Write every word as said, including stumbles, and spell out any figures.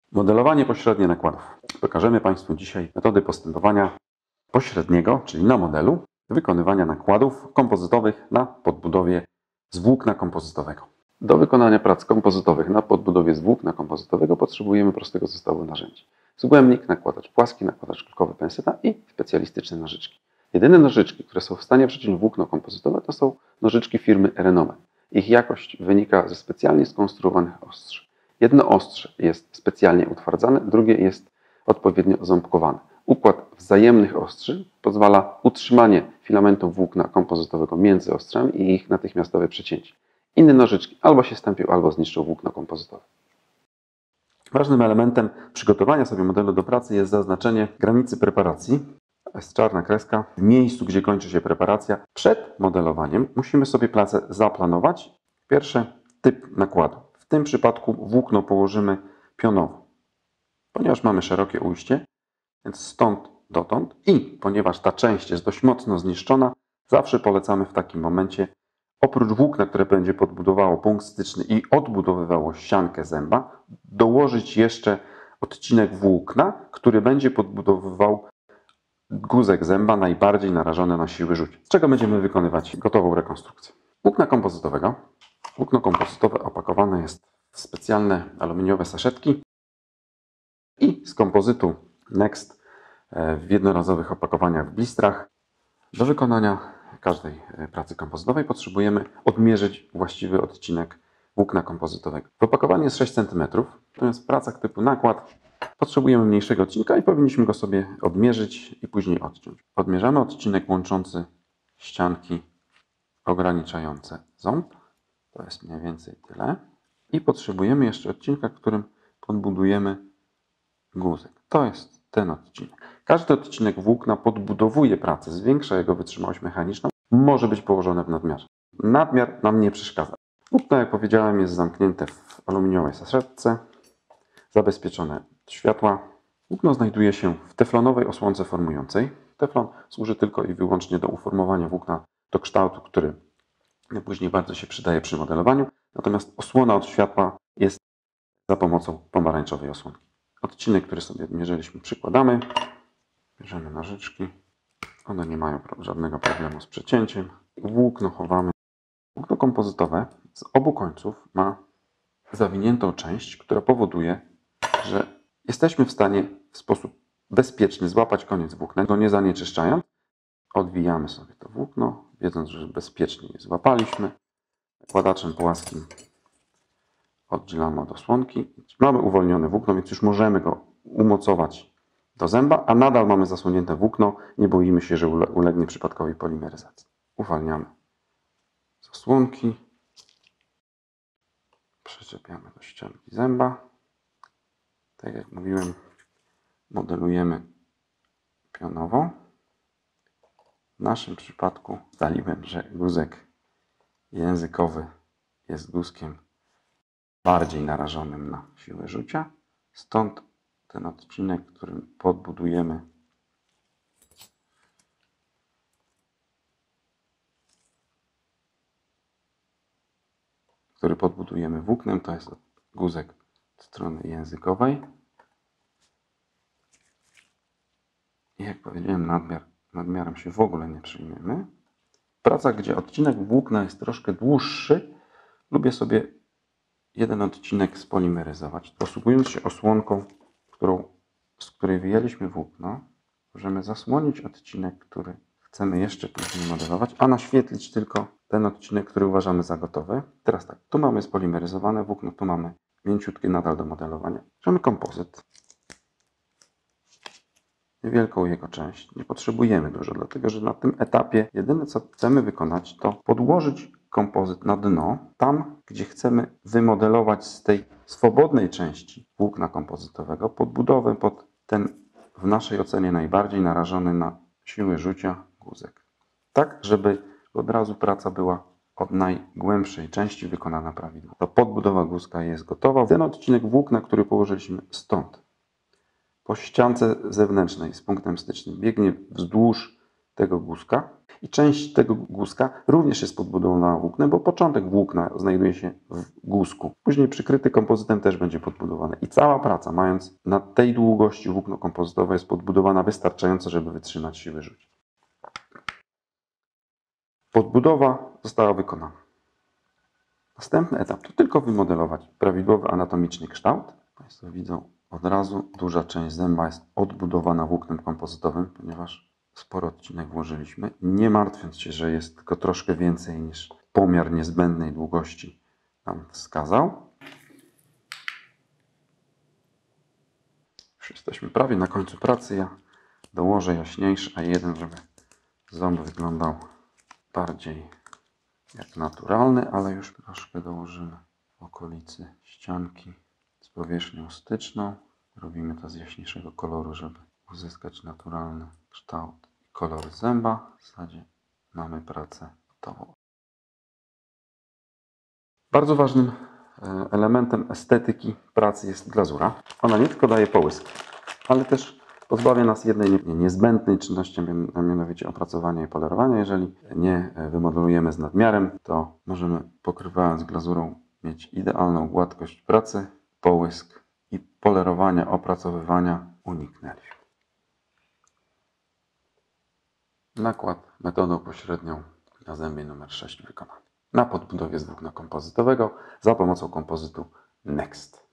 Modelowanie pośrednie nakładów. Pokażemy Państwu dzisiaj metody postępowania pośredniego, czyli na modelu, wykonywania nakładów kompozytowych na podbudowie z włókna kompozytowego. Do wykonania prac kompozytowych na podbudowie z włókna kompozytowego potrzebujemy prostego zestawu narzędzi. Zgłębnik, nakładacz płaski, nakładacz kulkowy, penseta i specjalistyczne nożyczki. Jedyne nożyczki, które są w stanie przeciąć włókno kompozytowe, to są nożyczki firmy Renome. Ich jakość wynika ze specjalnie skonstruowanych ostrzy. Jedno ostrze jest specjalnie utwardzane, drugie jest odpowiednio ząbkowane. Układ wzajemnych ostrzy pozwala utrzymanie filamentów włókna kompozytowego między ostrzami i ich natychmiastowe przecięcie. Inne nożyczki albo się stępią, albo zniszczą włókno kompozytowe. Ważnym elementem przygotowania sobie modelu do pracy jest zaznaczenie granicy preparacji. Jest czarna kreska. W miejscu, gdzie kończy się preparacja, przed modelowaniem musimy sobie pracę zaplanować. Pierwszy typ nakładu. W tym przypadku włókno położymy pionowo. Ponieważ mamy szerokie ujście, więc stąd dotąd i ponieważ ta część jest dość mocno zniszczona, zawsze polecamy w takim momencie oprócz włókna, które będzie podbudowało punkt styczny i odbudowywało ściankę zęba, dołożyć jeszcze odcinek włókna, który będzie podbudowywał guzek zęba najbardziej narażony na siły rzucia, z czego będziemy wykonywać gotową rekonstrukcję. Włókna kompozytowego. Włókno kompozytowe opakowane jest w specjalne aluminiowe saszetki i z kompozytu Next w jednorazowych opakowaniach w blistrach. Do wykonania każdej pracy kompozytowej potrzebujemy odmierzyć właściwy odcinek włókna kompozytowego. W opakowaniu jest sześć centymetrów, natomiast w pracach typu nakład potrzebujemy mniejszego odcinka i powinniśmy go sobie odmierzyć i później odciąć. Odmierzamy odcinek łączący ścianki ograniczające ząb. To jest mniej więcej tyle. I potrzebujemy jeszcze odcinka, którym podbudujemy guzek. To jest ten odcinek. Każdy odcinek włókna podbudowuje pracę, zwiększa jego wytrzymałość mechaniczną. Może być położone w nadmiarze. Nadmiar nam nie przeszkadza. Włókno, jak powiedziałem, jest zamknięte w aluminiowej saszetce, zabezpieczone od światła. Włókno znajduje się w teflonowej osłonce formującej. Teflon służy tylko i wyłącznie do uformowania włókna do kształtu, który później bardzo się przydaje przy modelowaniu. Natomiast osłona od światła jest za pomocą pomarańczowej osłonki. Odcinek, który sobie mierzyliśmy, przykładamy. Bierzemy nożyczki. One nie mają żadnego problemu z przecięciem. Włókno chowamy. Włókno kompozytowe z obu końców ma zawiniętą część, która powoduje, że jesteśmy w stanie w sposób bezpieczny złapać koniec włókna, go nie zanieczyszczając. Odwijamy sobie to włókno, wiedząc, że bezpiecznie je złapaliśmy. Nakładaczem płaskim oddzielamy od osłonki. Mamy uwolnione włókno, więc już możemy go umocować do zęba, a nadal mamy zasłonięte włókno. Nie boimy się, że ulegnie przypadkowej polimeryzacji. Uwalniamy z osłonki. Przyczepiamy do ścianki zęba. Tak jak mówiłem, modelujemy pionowo. W naszym przypadku ustaliłem, że guzek językowy jest guzkiem bardziej narażonym na siłę rzucia. Stąd ten odcinek, którym podbudujemy który podbudujemy włóknem, to jest guzek od strony językowej. I jak powiedziałem, nadmiar, nadmiarem się w ogóle nie przyjmiemy. W pracach, gdzie odcinek włókna jest troszkę dłuższy, lubię sobie jeden odcinek spolimeryzować. Posługując się osłonką, którą, z której wyjęliśmy włókno, możemy zasłonić odcinek, który chcemy jeszcze później modelować, a naświetlić tylko ten odcinek, który uważamy za gotowy. Teraz tak, tu mamy spolimeryzowane włókno, tu mamy mięciutkie nadal do modelowania. Bierzemy kompozyt. Niewielką jego część. Nie potrzebujemy dużo, dlatego że na tym etapie jedyne, co chcemy wykonać, to podłożyć kompozyt na dno, tam, gdzie chcemy wymodelować z tej swobodnej części włókna kompozytowego podbudowę pod ten w naszej ocenie najbardziej narażony na siły rzucia guzek. Tak, żeby od razu praca była od najgłębszej części wykonana prawidłowo. To podbudowa guzka jest gotowa. Ten odcinek włókna, który położyliśmy stąd, po ściance zewnętrznej z punktem stycznym, biegnie wzdłuż tego guzka i część tego guzka również jest podbudowana włóknem, bo początek włókna znajduje się w guzku. Później przykryty kompozytem też będzie podbudowany. I cała praca, mając na tej długości włókno kompozytowe, jest podbudowana wystarczająco, żeby wytrzymać siły rzucia. Podbudowa została wykonana. Następny etap to tylko wymodelować prawidłowy anatomiczny kształt. Państwo widzą od razu, duża część zęba jest odbudowana włóknem kompozytowym, ponieważ sporo odcinek włożyliśmy, nie martwiąc się, że jest tylko troszkę więcej niż pomiar niezbędnej długości nam wskazał. Już jesteśmy prawie na końcu pracy. Ja dołożę jaśniejszy A jeden, żeby ząb wyglądał bardziej jak naturalny, ale już troszkę dołożymy w okolicy ścianki z powierzchnią styczną. Robimy to z jaśniejszego koloru, żeby uzyskać naturalny kształt i kolor zęba. W zasadzie mamy pracę gotową. Bardzo ważnym elementem estetyki pracy jest glazura. Ona nie tylko daje połysk, ale też pozbawia nas jednej niezbędnej czynności, a mianowicie opracowania i polerowania. Jeżeli nie wymodelujemy z nadmiarem, to możemy, pokrywając glazurą, mieć idealną gładkość pracy, połysk i polerowania, opracowywania uniknęliśmy. Nakład metodą pośrednią na zębie numer sześć wykonany. Na podbudowie z włókna kompozytowego za pomocą kompozytu Next.